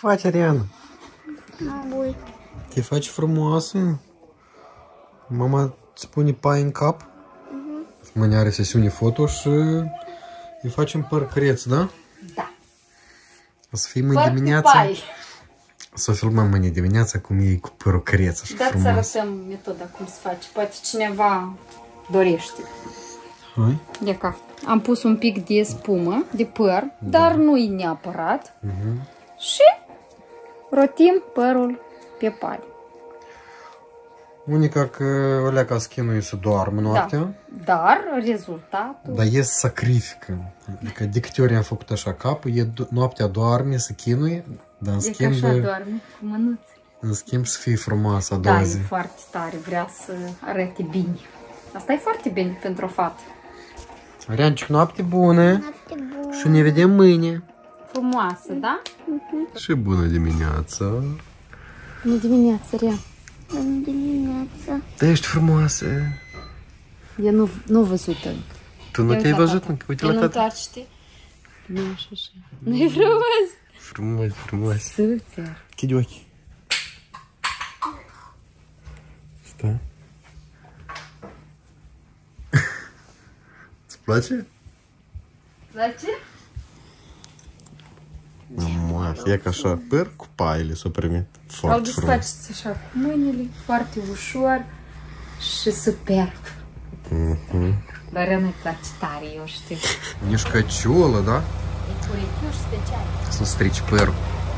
faci, Ariana? Mă uit. Te faci frumoasă? Mama îți pune pai în cap? Mâine are sesiune foto și îi facem păr creț, da? Da. O să fii mâine dimineața. O să filmăm mâine dimineața cum e cu părul creț, așa frumos. Dați să arătăm metoda cum se face. Poate cineva dorește. Hai. De ca. Am pus un pic de spumă, de păr, dar nu-i neapărat. Și rotim părul pe pai. Unica că Oleaca schinuie să doarmă noaptea. Da. Dar rezultatul... Dar e sacrifică. Adică de câte ori am făcut așa capul, noaptea doarme, se chinuie, dar în schimb... așa doarme, cu mânuțe. În schimb să fie frumoasă a Da, doua e zi. foarte tare, vrea să arate bine. Asta e foarte bine pentru o fată. Ariancic, noapte bună! Noapte bună. Și ne vedem mâine! Frumoasă, da? Și bună dimineața! Bună dimineața, Rea. Bună dimineața. Da, ești frumoasă! Eu nu văzut încă. Tu nu te-ai văzut încă? Uite la tata! Întoarce-te. Nu, așa. Nu-i frumos? Frumos, frumos! Super! Chide ochii! Stai! Îți place? Place? Mama, e ca așa, păr cu paile s-o primit. Au Foarte frumos. desfaceți așa cu mâinile, foarte ușor și superb. Dar Rea nu-i place tare, eu știu. Ești căciulă, da? E curechiuș special. Să strici părul.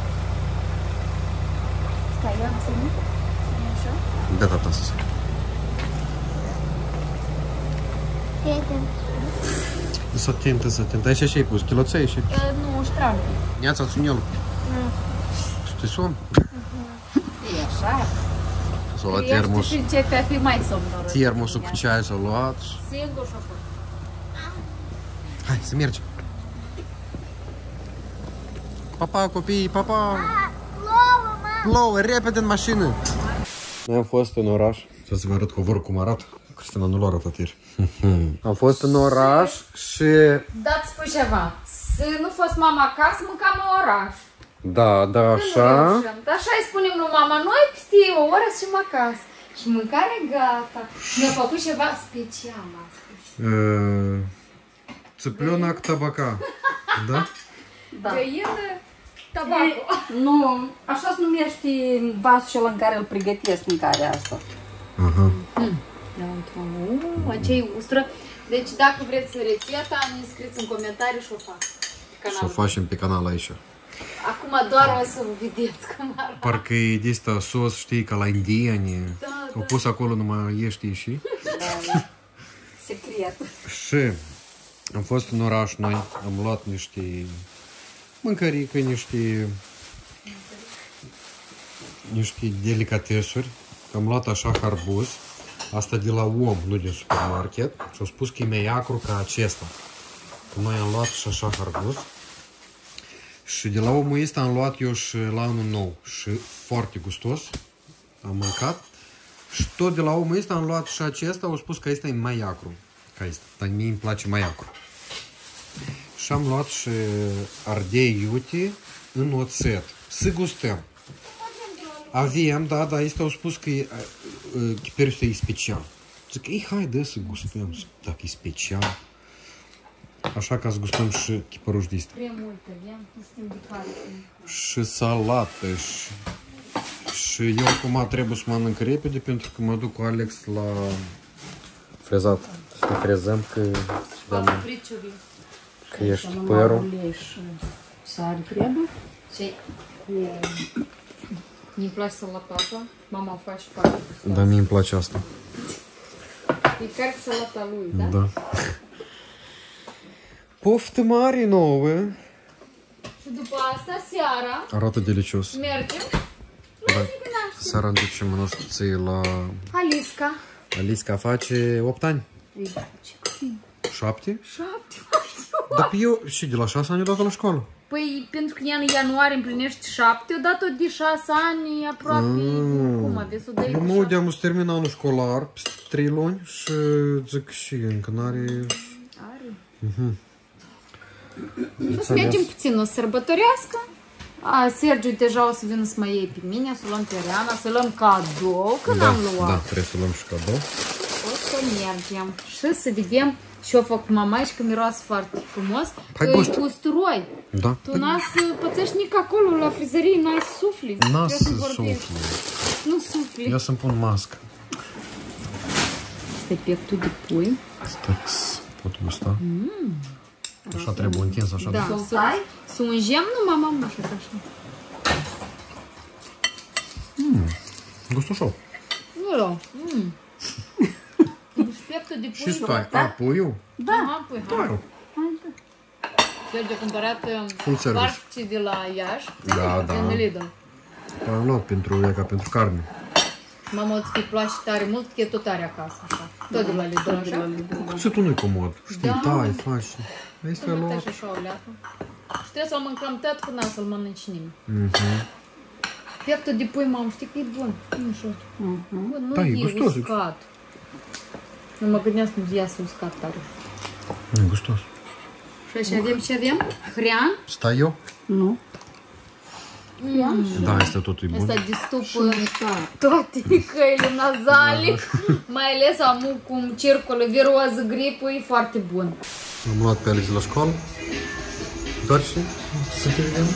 Stai, eu am ținut. Așa? Da, tata, să Prieten. Să atentă, să atentă. Aici și-ai pus, chiloței și... Nu, ștrampi. Ia-ți ațunelul. Și te somn? E așa. S-o luat termos. Și începe a fi mai somnoros. Termosul cu ceai s-a luat. Singur și acolo. Hai, să mergem. Papa, copii, papa! Plouă, repede în mașină! Noi am fost în oraș. Să vă arăt covorul cum arată. Cristina nu l-a arătat ieri. Am fost în oraș și... Dați spui ceva. Să nu fost mama acasă, mâncam în oraș. Da, așa. Dar așa îi spunem lui mama, noi peste o oră și acasă. Și mâncare gata. Ne-a făcut ceva special astăzi. Țăplenac tabaca. Da? Da. Găină, tabaco. Nu, așa se numește vasul cel în care îl pregătesc mâncarea asta. Aha. Acei ustră. Deci dacă vreți rețeta, ne scrieți în comentarii și o fac. Să o facem pe canal aici. Acum doar o să vedeți cum arată. Parcă e de asta sos, știi, ca la indieni. Da. Au pus acolo numai ești și. Da. Secret. Și am fost în oraș noi, am luat niște mâncărică, niște delicatesuri. Am luat așa harbuz. Asta de la om, nu din supermarket. Și au spus că e mai acru ca acesta. Că noi am luat și așa harbuz. Și de la omul ăsta am luat eu și la anul nou. Și foarte gustos. Am mâncat. Și tot de la omul ăsta am luat și acesta. Au spus că ăsta e mai acru ca ăsta. Dar mie îmi place mai acru. Și am luat și ardei iute în oțet. Să gustăm. Avem, da, ăsta au spus că chiperul ăsta e special. Zic, ei, haide să gustăm, dacă e special. Așa ca să gustăm și chiparuși de ăsta. Prea multe, nu știm de care. Și salată și eu acum trebuie să mănânc repede pentru că mă duc cu Alex la frezat. Să ne frezăm că ești părul. Sare trebuie. Și mi-mi place salatata. Mama o face foarte gustoasă. Da, mie îmi place asta. E chiar salata lui, da? Da. Poftă mare nouă. Și după asta, seara, Arată delicios. mergem Da. Seara ducem nostruții la... Alisca. Alisca face 8 ani. Ce cât 7? 7. Dar pe eu și de la 6 ani dat la școală. Păi, pentru că ea în ianuarie împlinește 7, odată de 6 ani, aproape, cum aveți o dă Eu mă uiteam să termin anul școlar, peste 3 luni și zic și încă n-are... Are. Să mergem puțin o sărbătorească Sergiu deja o să vină să mă iei pe mine, să luăm pe Riana, să luăm cadou, că n-am luat. Da, trebuie să luăm și cadou. O să mergem și să vedem ce-o făcut mama și că miroase foarte frumos. Hai, că gust. e usturoi. Da. Tu n-ai să pățești nici acolo la frizărie, n-ai să sufli. N-a Eu să când vorbesc. sufli. Nu sufli. Eu să-mi pun mască. Este pieptul de pui. Stax, pot gusta. Așa trebuie întins, așa. Da, să ungem, nu mama, nu așa, așa. Gustul șou. Nu, da. Deci pieptul de pui. Și stai, a, puiul? Da. Pui, hai. Sergiu a cumpărat Full service. parți de la Iași. Da, da. În Lidl. Am luat pentru carne. Mama îți place tare mult, că e tot are acasă, așa. Tot de la Lidl, așa. Cuțitul nu-i comod. Știi, Da. tai, faci. Vezi că ai Să luat. așa o leacă. Și trebuie să-l mâncăm tot până să-l mănânci nimeni. Pieptul de pui, mamă, știi că e bun. Nu știu. Bun, nu Da, e e gustos. uscat. Nu mă gândeam să nu iasă uscat tare. E gustos. Și așa avem ce avem? Hrean. Stai eu? Nu. Da, este totul bun. Asta distupă toate căile nazale. Mai ales amu cum circulă viroză, gripă, e foarte bun. Am luat pe Alex la școală. Doar și să te vedem.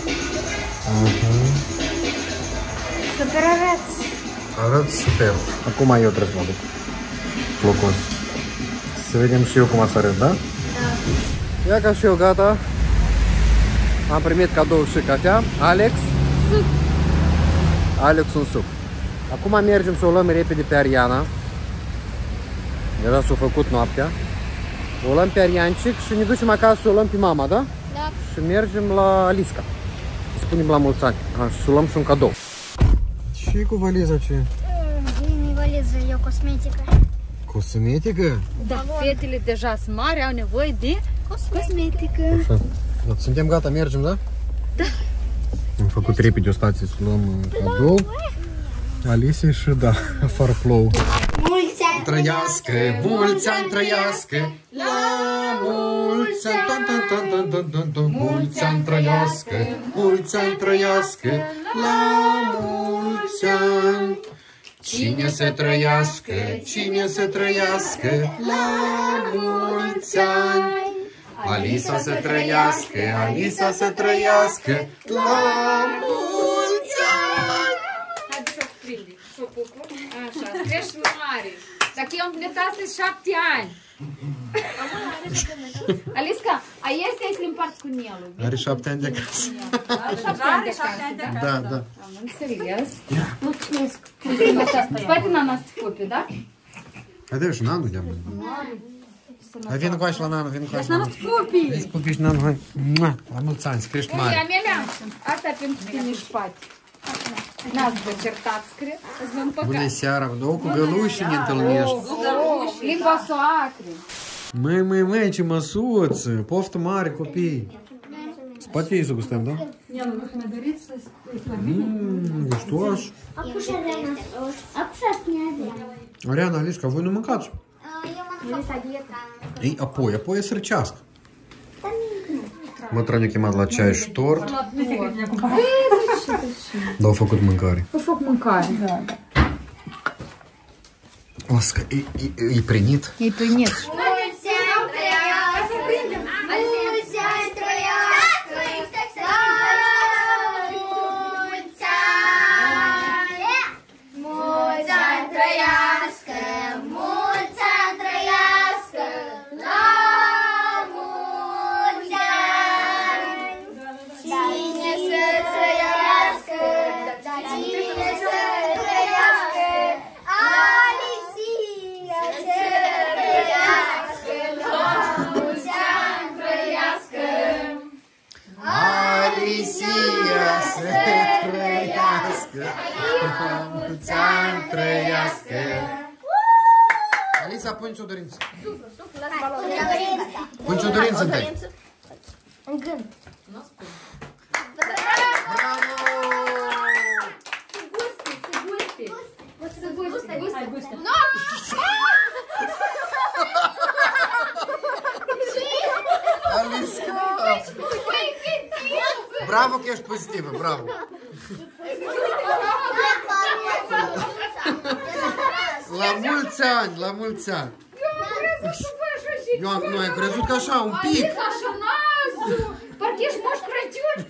Super arăți. Arăt super. Acum eu trebuie să mă duc. Flocos. Să vedem și eu cum ați arăt, da? Da. Ia ca și eu gata. Am primit cadou și cafea. Alex? Suc. Alex un suc. Acum mergem să o luăm repede pe Ariana. Deja s-a făcut noaptea. O luăm pe Ariancic și ne ducem acasă să o luăm pe mama, da? Da. Și mergem la Alisca. Spunem la mulți ani. Și să luăm și un cadou. Și cu valiza ce? Vine valiză, e o cosmetică. Cosmetică? Da, fetele deja sunt mari, au nevoie de cosmetică. Așa. Da, suntem gata, mergem, da? Da. Am făcut repede o stație să luăm cadou. Alice și da, afară plouă. Mulți ani Trăiască, mulți ani trăiască, la mulți ani, mulți ani trăiască, mulți ani trăiască, la mulți ani. Cine să trăiască, cine să trăiască, la mulți ani. Alisa să trăiască, Alisa să trăiască, la mulți ani. Haide să o prinde, șopucul. Așa, crești mare. Dacă eu împlinit astăzi 7 ani. Alisca, a este să-l împarți cu Nelu. Are 7 ani de acasă. Are 7 ani de acasă, Da, da. Am înțeles. mulțumesc. Poate n-am asta copii, da? Haide, și Nanu de-am. Hai, vină cu așa la Nanu, vină cu așa la Nanu. Vezi copii și Nanu, hai. Mua, la mulți ani, să crești mare. Amelia, asta pentru tine și pati. N-ați vă certați, cred? Îți vă împăcat. Bună seara, două cu găluși ne întâlnești. Limba soacră. Măi, ce măsuță, poftă mare, copii. Spate ei să gustăm, da? Gustoș. Acușa snează. Ariana, Alisca, voi nu mâncați? Eu m-am făcut dieta. Ei, apoi să răcească. Mătra ne-a chemat la ceai și tort. Dar au făcut mâncare. Eu fac mâncare. Oscă, e prinit? E primit. Mulți ani trăiască. Mulți ani trăiască. Mulți ani. Mulți ani trăiască. Mulți ani trăiască. La mulți ani. Cine să trăiască. Cine să trăiască. Alicia să trăiască. La mulți ani trăiască. Alicia să trăiască. La mulți ani trăiască. Alisa, pune-ți o dorință. Pune-ți o dorință întâi. În gând. Bravo! Alicia! Bravo că ești pozitivă, bravo. La mulți ani, la mulți ani. Eu am crezut că așa, un pic. Așa nasul. Parcă ești Moș Crăciun.